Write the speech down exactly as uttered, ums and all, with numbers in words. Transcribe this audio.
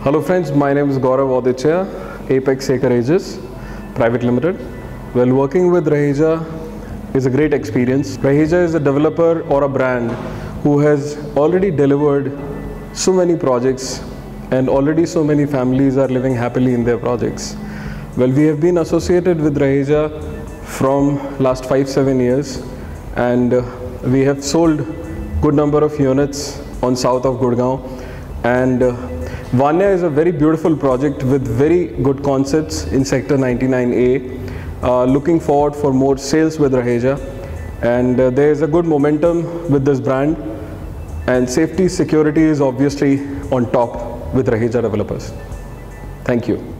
Hello friends, my name is Gaurav Aditya, Apex Acreages Private Limited. Well, working with Raheja is a great experience. Raheja is a developer or a brand who has already delivered so many projects, and already so many families are living happily in their projects. Well, we have been associated with Raheja from last five, seven years, and uh, we have sold good number of units on south of Gurgaon. And uh, Vanya is a very beautiful project with very good concepts in sector ninety-nine A. Uh, looking forward for more sales with Raheja, and uh, there is a good momentum with this brand, and safety security is obviously on top with Raheja developers. Thank you.